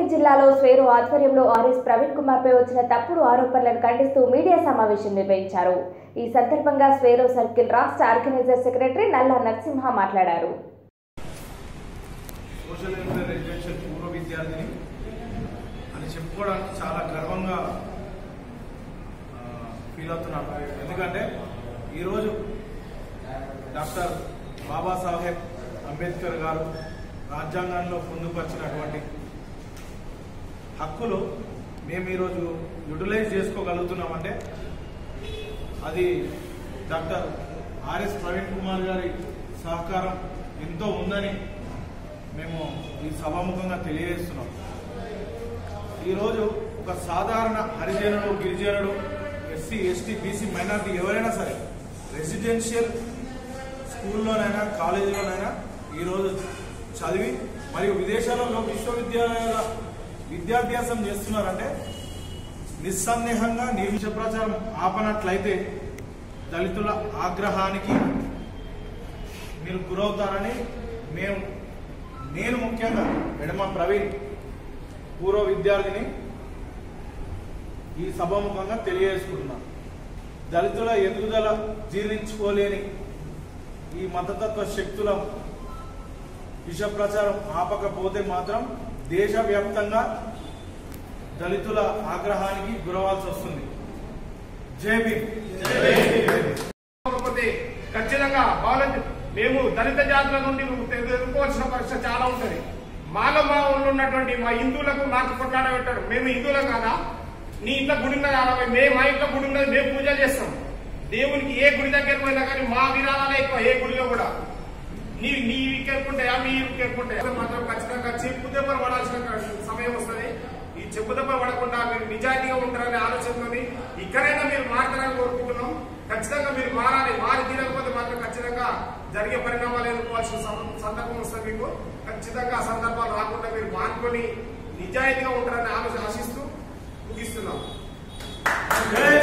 వరంగల్ జిల్లాలో స్వేరో ఆధ్వర్యంలో ఆర్ఎస్ ప్రవీణ్ కుమార్ పై వచ్చిన తప్పుడు ఆరోపణలను ఖండిస్తూ మీడియా సమావేశం నిర్వహించారు। ఈ సందర్భంగా స్వేరో సర్కిల్ రాష్ట్ర ఆర్గనైజర్ సెక్రటరీ నల్లా నరసింహ మాట్లాడారు। సోషల్ వెల్ఫేర్ రెసిడెన్షియల్ పూర్వ విద్యార్థిని అని చెప్పుకోవడానికి చాలా గర్వంగా ఫీల్ అవుతున్నాను। ఎందుకంటే ఈరోజు డాక్టర్ బాబాసాహెబ్ అంబేద్కర్ గారు రాజ్యాంగంలో పొందుపరిచినటువంటి హక్కులు మేము ఈరోజు యూటిలైజ్ చేసుకోగలుగుతున్నామంటే అది డాక్టర్ ఆర్ఎస్ ప్రవీణ్ కుమార్ గారి సహకారం ఎంతో ఉందని మేము ఈ సభాముఖంగా తెలియజేస్తున్నాం। ఈరోజు ఒక సాధారణ హరిజనుడు, గిరిజనుడు, ఎస్సీ, ఎస్టీ, బీసీ, మైనార్టీ ఎవరైనా సరే రెసిడెన్షియల్ స్కూల్లోనైనా కాలేజీలోనైనా ఈరోజు చదివి మరియు విదేశాలలో విశ్వవిద్యాలయాల విద్యాభ్యాసం చేస్తున్నారంటే నిస్సందేహంగా నిర్విష ప్రచారం ఆపనట్లయితే దళితుల ఆగ్రహానికి మీరు గురవుతారని నేను ముఖ్యంగా ఎడమ ప్రవీణ్ పూర్వ విద్యార్థిని ఈ సభాముఖంగా తెలియజేసుకుంటున్నాను। దళితుల ఎదుగుదల జీర్ణించుకోలేని ఈ మతతత్వ శక్తుల విష ప్రచారం ఆపకపోతే మాత్రం దేశవ్యాప్తంగా దళితుల ఆగ్రహానికి గురవాల్సి వస్తుంది। జై భీమ్। ఖచ్చితంగా మేము దళిత జాతుల నుండి ఎదుర్కోవాల్సిన పరిస్థితి చాలా ఉంటుంది। మాలో మా ఊళ్ళో ఉన్నటువంటి మా హిందువులకు మాకు కొట్లాడబెట్టారు। మేము హిందువులం కాదా? నీ ఇంట్లో గుడి ఉన్నది 60, మేము మా ఇంట్లో గుడి ఉన్నది, మేము పూజలు చేస్తాం దేవునికి। ఏ గుడి దగ్గర పోయినా కానీ మా విరాళాలే ఎక్కువ, ఏ గుడిలో కూడా నీ కేర్పుంటాయా మీ కేర్పుంటాయా మాత్రం ఖచ్చితంగా చెప్పు దెబ్బలు పడాల్సిన సమయం వస్తుంది। ఈ చెప్పు దెబ్బలు పడకుండా మీరు నిజాయితీగా ఉంటారనే ఆలోచనతో ఇక్కడైనా మీరు మారతారని కోరుకుంటున్నాం। ఖచ్చితంగా మీరు మారి తీరకపోతే మాత్రం ఖచ్చితంగా జరిగే పరిణామాలు ఎదుర్కోవాల్సిన సందర్భం వస్తుంది మీకు। ఖచ్చితంగా ఆ సందర్భాలు రాకుండా మీరు మానుకొని నిజాయితీగా ఉంటారని ఆశిస్తూ ముగిస్తున్నాం।